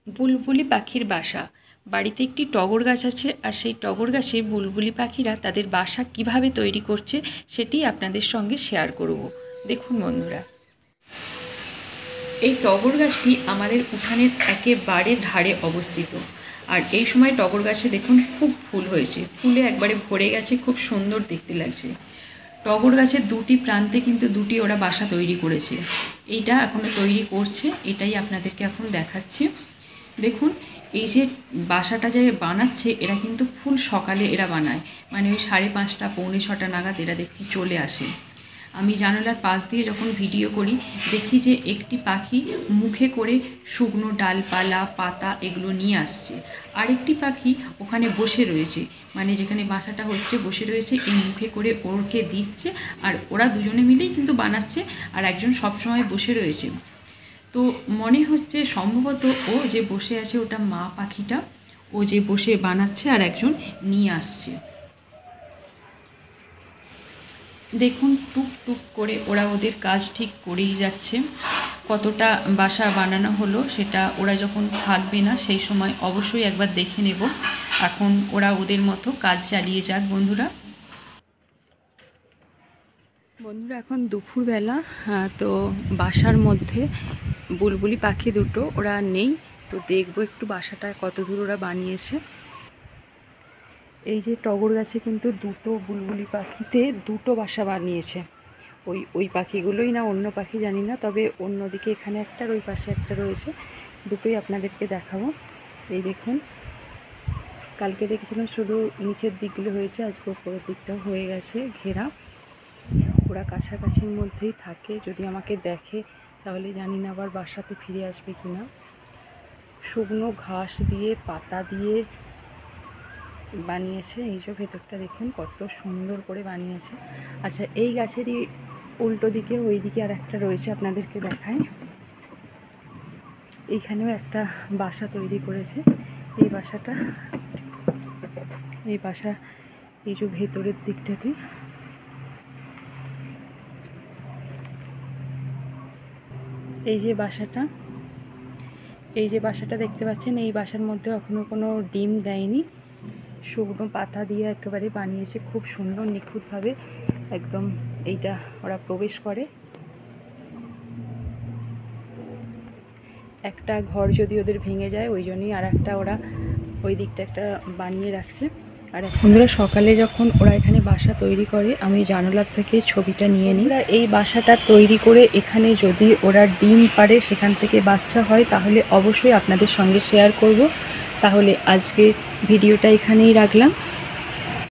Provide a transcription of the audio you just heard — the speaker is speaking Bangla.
বুলবুলি পাখির বাসা। বাড়িতে একটি টগর গাছ আছে, আর সেই টগর গাছে বুলবুলি পাখিরা তাদের বাসা কিভাবে তৈরি করছে সেটি আপনাদের সঙ্গে শেয়ার করব। দেখুন বন্ধুরা, এই টগর গাছটি আমাদের উঠানের একেবারে ধারে অবস্থিত। আর এই সময় টগর গাছে দেখুন খুব ফুল হয়েছে, ফুলে একবারে ভরে গেছে, খুব সুন্দর দেখতে লাগছে। টগর গাছের দুটি প্রান্তে কিন্তু দুটি ওরা বাসা তৈরি করেছে। এইটা এখনও তৈরি করছে, এটাই আপনাদেরকে এখন দেখাচ্ছি। দেখুন, এই যে বাসাটা যে বানাচ্ছে এরা কিন্তু ফুল সকালে এরা বানায়, মানে ওই 5:30 পৌনে 6টা নাগাদ এরা দেখছি চলে আসে। আমি জানালার পাশ দিয়ে যখন ভিডিও করি দেখি যে একটি পাখি মুখে করে শুকনো ডালপালা পাতা এগুলো নিয়ে আসছে, আরেকটি পাখি ওখানে বসে রয়েছে, মানে যেখানে বাসাটা হচ্ছে বসে রয়েছে, এই মুখে করে ওরকে দিচ্ছে। আর ওরা দুজনে মিলেই কিন্তু বানাচ্ছে, আর একজন সবসময় বসে রয়েছে। তো মনে হচ্ছে সম্ভবত ও যে বসে আছে ওটা মা পাখিটা, ও যে বসে বানাচ্ছে আর একজন নিয়ে আসছে। দেখুন টুক টুক করে ওরা ওদের কাজ ঠিক করেই যাচ্ছে। কতটা বাসা বানানো হলো সেটা ওরা যখন থাকবে না সেই সময় অবশ্যই একবার দেখে নেব। এখন ওরা ওদের মতো কাজ চালিয়ে যাক বন্ধুরা। এখন দুপুরবেলা, তো বাসার মধ্যে বুলবুলি পাখি দুটো ওরা নেই, তো দেখবো একটু বাসাটা কত দূর ওরা বানিয়েছে। এই যে টগর গাছে কিন্তু দুটো বুলবুলি পাখিতে দুটো বাসা বানিয়েছে। ওই পাখিগুলোই না অন্য পাখি জানি না, তবে অন্যদিকে এখানে একটা আর ওই পাশে একটা রয়েছে, দুটোই আপনাদেরকে দেখাবো। এই দেখুন, কালকে দেখছিলাম শুধু নিচের দিকগুলো হয়েছে, আজকে উপরের দিকটাও হয়ে গেছে ঘেরা। ওরা কাছাকাছির মধ্যেই থাকে, যদি আমাকে দেখে তাহলে জানি না আবার বাসাতে ফিরে আসবে কি না। শুকনো ঘাস দিয়ে পাতা দিয়ে বানিয়েছে। এই যে ভেতরটা দেখুন কত সুন্দর করে বানিয়েছে। আচ্ছা, এই গাছেরই উল্টো দিকে ওই দিকে আর একটা রয়েছে, আপনাদেরকে দেখাই। এইখানেও একটা বাসা তৈরি করেছে। এই বাসা এই যে ভেতরের দিকটাতে এই যে বাসাটা দেখতে পাচ্ছেন, এই বাসার মধ্যে এখনও কোনো ডিম দেয়নি, শুকনো পাতা দিয়ে একেবারে বানিয়েছে, খুব সুন্দর নিখুঁতভাবে একদম এইটা ওরা প্রবেশ করে। একটা ঘর যদি ওদের ভেঙে যায় ওই জন্যই আর একটা ওরা ওই দিকটা একটা বানিয়ে রাখছে। আর বন্ধুরা, সকালে যখন ওরা এখানে বাসা তৈরি করে আমি জানালার থেকে ছবিটা নিয়ে নিই। এই বাসাটা তৈরি করে এখানে যদি ওরা ডিম পাড়ে, সেখান থেকে বাচ্চা হয়, তাহলে অবশ্যই আপনাদের সঙ্গে শেয়ার করব। তাহলে আজকে ভিডিওটা এখানেই রাখলাম।